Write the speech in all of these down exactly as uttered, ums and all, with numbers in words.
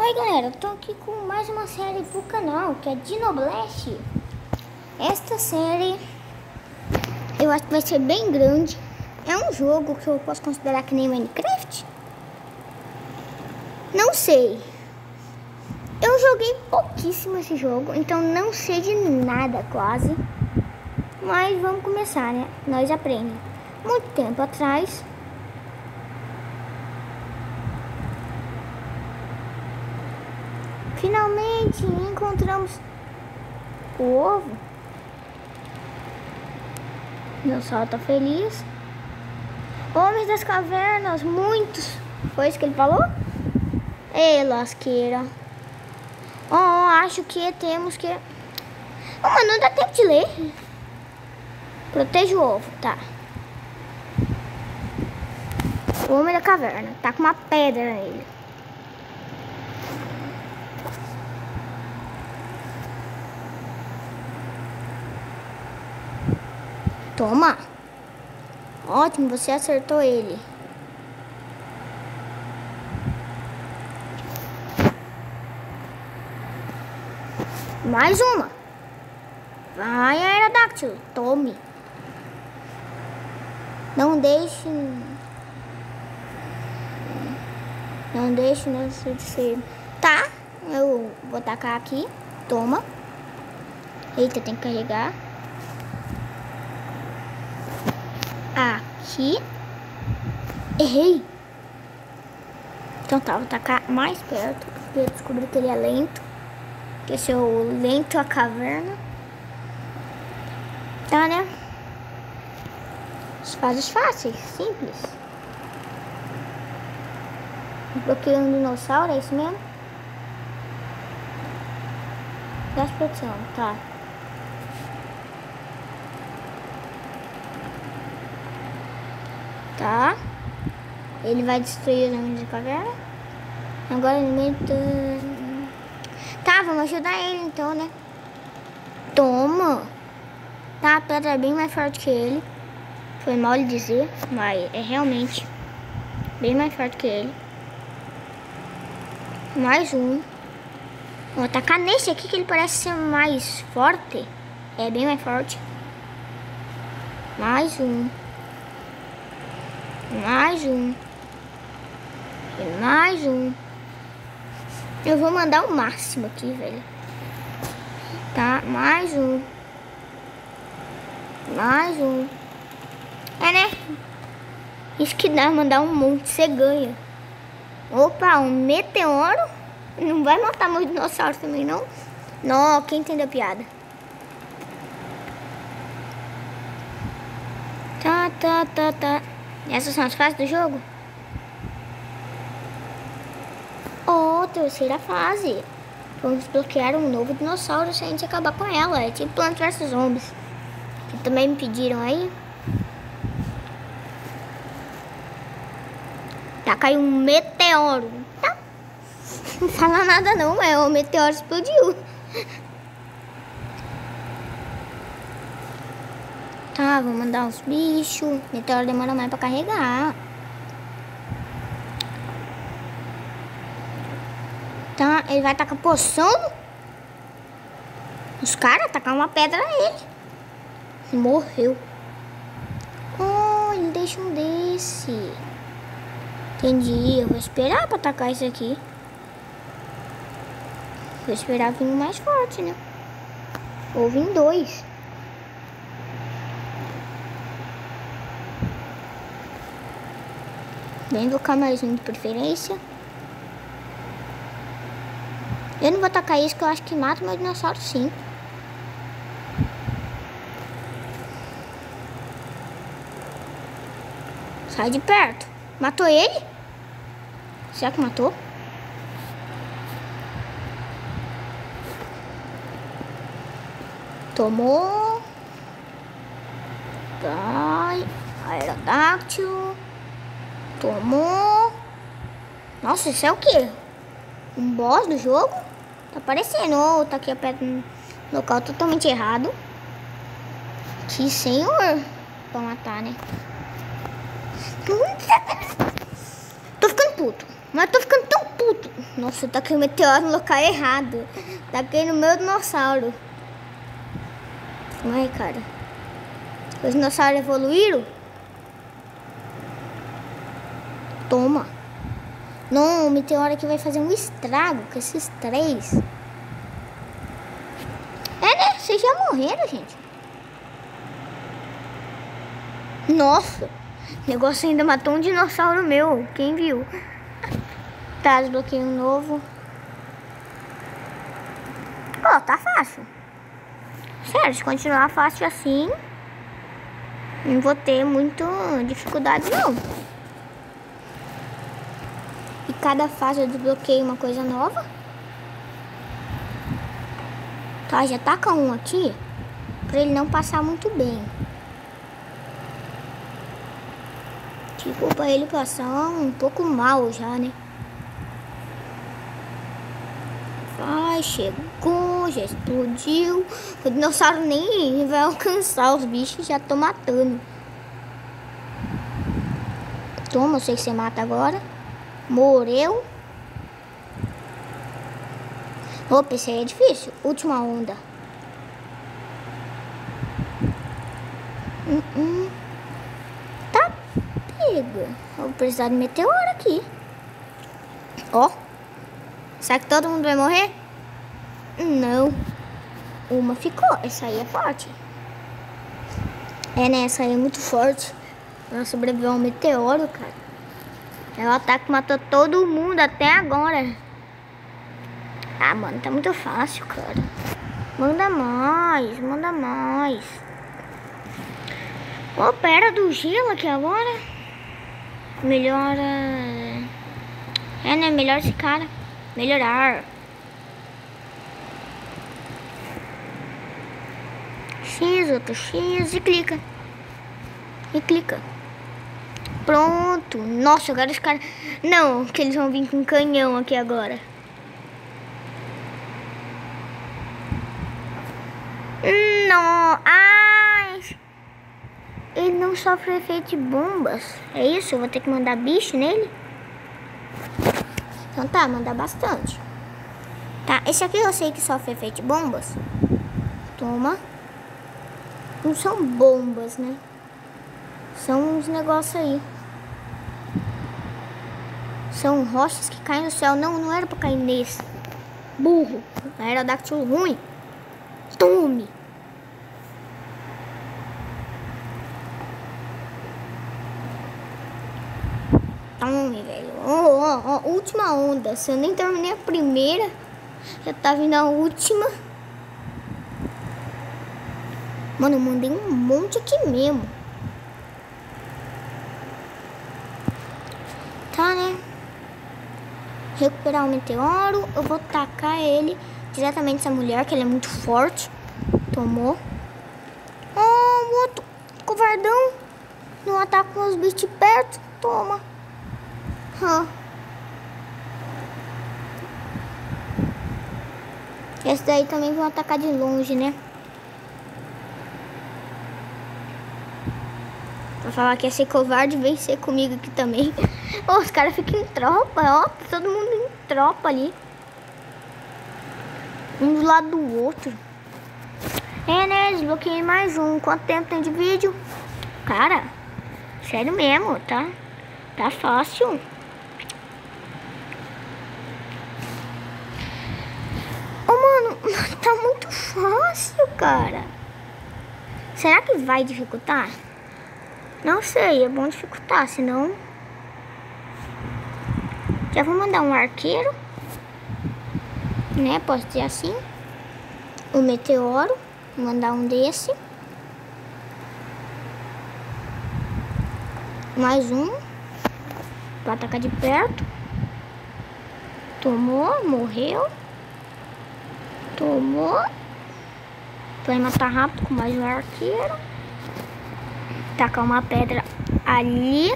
Oi galera, eu tô aqui com mais uma série pro canal, que é Dinoblast. Esta série eu acho que vai ser bem grande. É um jogo que eu posso considerar que nem Minecraft? Não sei. Eu joguei pouquíssimo esse jogo, então não sei de nada quase. Mas vamos começar, né? Nós aprendemos. Muito tempo atrás, finalmente encontramos o ovo. Dinossauro tá feliz. Homens das cavernas, muitos. Foi isso que ele falou? Ei, lasqueira. Oh, acho que temos que... Oh, mas não dá tempo de ler. Proteja o ovo, tá. O homem da caverna tá com uma pedra nele. Toma. Ótimo, você acertou ele. Mais uma. Vai, Aerodáctilo, tome. Não deixe... Não deixe não de ser... Tá, eu vou tacar aqui. Toma. Eita, tem que carregar. Aqui. Errei. Então tá, vou tacar mais perto, porque eu descobri que ele é lento. Que esse é o lento a caverna. Tá, né? As fases fáceis, simples. Bloqueei um dinossauro, é isso mesmo? Gás de proteção, tá. Tá. Ele vai destruir os homens de caverna. Agora alimenta... Tá, vamos ajudar ele então, né? Toma. Tá, a pedra é bem mais forte que ele. Foi mal lhe dizer, mas é realmente bem mais forte que ele. Mais um. Vou atacar nesse aqui que ele parece ser mais forte. É bem mais forte. Mais um. Mais um. E mais um. Eu vou mandar o máximo aqui, velho. Tá, mais um. Mais um. É, né? Isso que dá, mandar um monte, você ganha. Opa, um meteoro. Não vai matar meus dinossauros também, não? Não, quem entendeu a piada? Tá, tá, tá, tá. Essas são as fases do jogo? Oh, terceira fase. Vamos desbloquear um novo dinossauro se a gente acabar com ela. É tipo Plants versus. Zombies. Que também me pediram aí. Tá, caiu um meteoro. Tá. Não fala nada não, é o meteoro explodiu. Tá, vou mandar uns bichos. Meteoro demora mais pra carregar. Tá, ele vai tacar poção. Os caras tacaram uma pedra nele. Morreu. Oh, ele deixa um desse. Entendi, eu vou esperar pra atacar isso aqui. Vou esperar vir um mais forte, né? Ou vir dois. Bem do canalzinho de preferência. Eu não vou atacar isso que eu acho que mata o meu dinossauro sim. Sai de perto. Matou ele? Será que matou? Tomou. Vai. Aerodáctilo. Tomou. Nossa, isso é o quê? Um boss do jogo? Tá parecendo. Oh, tá aqui a pedra no local totalmente errado. Que senhor. Pra matar, né? Tô ficando puto. Mas eu tô ficando tão puto. Nossa, tá caindo meteoro no local errado. Tá caindo no meu dinossauro. Ai, cara. Os dinossauros evoluíram? Toma. Não, o meteoro aqui vai fazer um estrago com esses três. É, né? Vocês já morreram, gente. Nossa. O negócio ainda matou um dinossauro meu. Quem viu? Tá, desbloqueio novo. Ó, tá fácil. Sério, se continuar fácil assim, não vou ter muita dificuldade, não. E cada fase eu desbloqueio uma coisa nova. Tá, já taca um aqui, pra ele não passar muito bem. Tipo, pra ele passar um pouco mal já, né? Ai, chegou, já explodiu. O dinossauro nem vai alcançar os bichos, já tô matando. Toma, eu sei que você mata agora. Morreu. Opa, esse aí é difícil. Última onda. Hum, hum. Tá pega. Vou precisar de meteoro aqui. Ó. Será que todo mundo vai morrer? Não. Uma ficou. Essa aí é forte. É, né? Essa aí é muito forte. Ela sobreviveu ao meteoro, cara. É o ataque que matou todo mundo até agora. Ah, mano, tá muito fácil, cara. Manda mais, manda mais. Opa, era do gelo aqui agora. Melhora... É, né? Melhor esse cara. Melhorar. X, outro X e clica. E clica. Pronto. Nossa, agora os caras... Não, que eles vão vir com um canhão aqui agora. Não. Ai. Ele não sofre efeito de bombas. É isso? Eu vou ter que mandar bicho nele? Então tá, mandar bastante. Tá, esse aqui eu sei que sofre efeito de bombas. Toma. Não são bombas, né? São uns negócios aí. São rochas que caem no céu. Não, não era pra cair nesse. Burro. Aerodáctilo ruim. Tome. Tome, velho. Ó, ó, ó. Última onda. Se eu nem terminei a primeira, já tá vindo a última. Mano, eu mandei um monte aqui mesmo. Tá, né? Recuperar o meteoro. Eu vou tacar ele diretamente nessa mulher, que ele é muito forte. Tomou. Oh, o outro covardão. Não ataca com os bichos perto. Toma. Hum. Esse daí também vão atacar de longe, né? Pra falar que ia ser covarde, vem ser comigo aqui também. Oh, os caras ficam em tropa, ó. Todo mundo em tropa ali. Um do lado do outro. É, né? Desbloqueei mais um. Quanto tempo tem de vídeo? Cara, sério mesmo, tá? Tá fácil. Oh, mano, tá muito fácil, cara. Será que vai dificultar? Não sei, é bom dificultar, senão... Já vou mandar um arqueiro, né? Posso dizer assim. O meteoro. Vou mandar um desse. Mais um. Pra atacar de perto. Tomou, morreu. Tomou. Vai matar rápido com mais um arqueiro. Tacar uma pedra ali.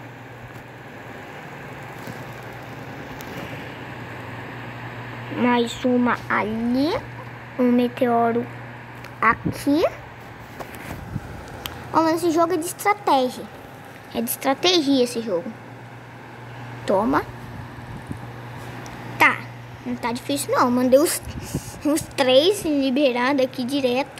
Mais uma ali. Um meteoro aqui. Ó, mas esse jogo é de estratégia. É de estratégia esse jogo. Toma. Não tá difícil não. Mandei os, os três liberados aqui direto.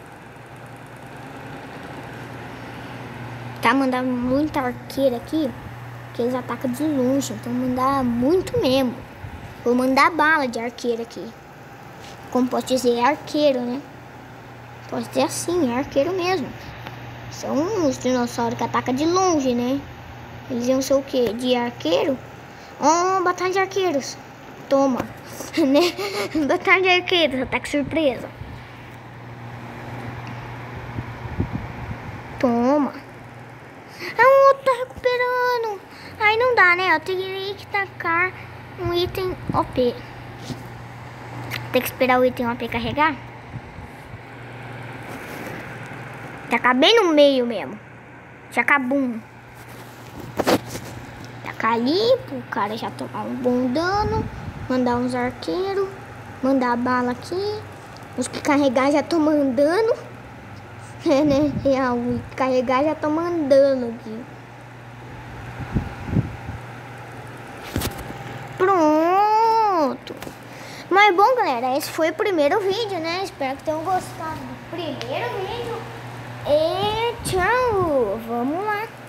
Tá, mandar muita arqueira aqui. Que eles atacam de longe. Então mandar muito mesmo. Vou mandar bala de arqueiro aqui. Como posso dizer, é arqueiro, né? Posso dizer assim, é arqueiro mesmo. São os dinossauros que atacam de longe, né? Eles iam ser o quê? De arqueiro? Oh, batalha de arqueiros. Toma. Né? Batalha de arqueiros, ataque surpresa. Toma. Ah, o outro tá recuperando. Aí não dá, né? Eu teria que tacar um item O P. Tem que esperar o item O P carregar. Tacar bem no meio mesmo. Chacabum. Tacar ali pro cara já tomar um bom dano. Mandar uns arqueiros. Mandar bala aqui. Os que carregar já tô mandando. É, né? Real. Os que carregar já tô mandando aqui. Pronto. Mas bom, galera, esse foi o primeiro vídeo, né? Espero que tenham gostado do primeiro vídeo. E tchau. Vamos lá.